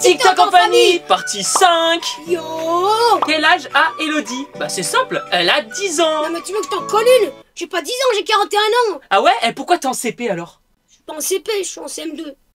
TikTok en famille, partie 5. Yo. Quel âge a Elodie? Bah c'est simple, elle a 10 ans. Non mais tu veux que je t'en colle une? J'ai pas 10 ans, j'ai 41 ans. Ah ouais? Et pourquoi t'es en CP alors? Je suis pas en CP, je suis en CM2.